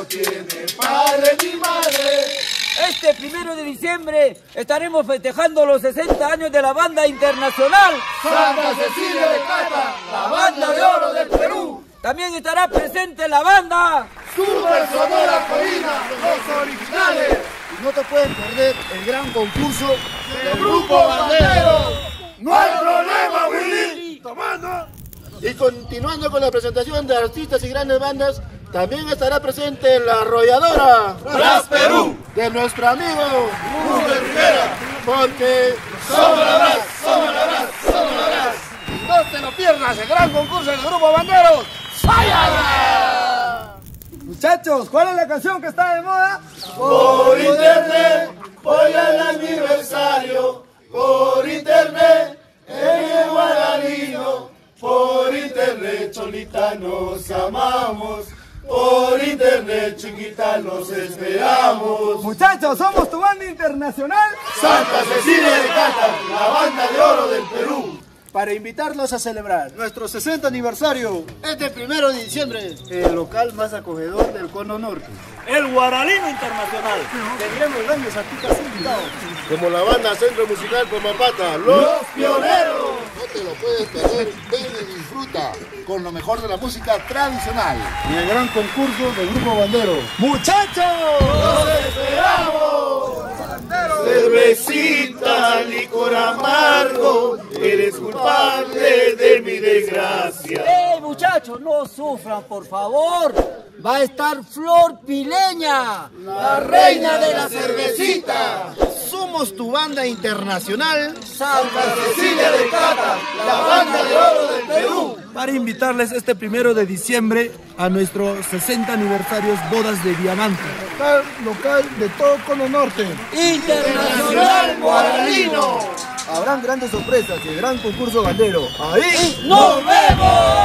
tiene padre ni madre. Este 1 de diciembre estaremos festejando los 60 años de la banda internacional Santa Cecilia de Cata, la banda de oro del Perú. También estará presente la banda Super Sonora Colina, los originales. No te puedes perder el gran concurso del Grupo Bandero. No hay problema, Willy. Tomando. Y continuando con la presentación de artistas y grandes bandas, también estará presente la arrolladora Brass Perú de nuestro amigo Rubén Rivera. Porque somos la Brass, somos la Brass, somos la Brass. No te lo pierdas, el gran concurso del Grupo Bandero. ¡Fáyala! Muchachos, ¿cuál es la canción que está de moda? Por internet, voy al aniversario. Por internet, en el Guaralino. Por internet, Cholita, nos amamos. Por internet, chiquita, los esperamos. Muchachos, somos tu banda internacional Santa Cecilia de Cata, la banda de oro del Perú. Para invitarlos a celebrar nuestro 60 aniversario este 1 de diciembre, el local más acogedor del Cono Norte. el Guaralino Internacional. Tendremos grandes artistas invitados, como la banda Centro Musical Pomapata, Los Pioneros. No te lo puedes perder, ven y disfruta con lo mejor de la música tradicional. y el gran concurso del Grupo Bandero. ¡Muchachos! ¡Los esperamos! Cervecita, licor amargo, eres culpable de mi desgracia. ¡Ey, muchachos, no sufran, por favor! Va a estar Flor Pileña, La reina de la cervecita, Somos tu banda internacional Santa Cecilia de Cata, la banda de oro del Perú. Para invitarles este 1 de diciembre a nuestros 60 aniversarios Bodas de Diamante. local de todo Cono Norte. Internacional Guaralino. Habrán grandes sorpresas y el gran concurso bandero. Ahí ¡Nos vemos!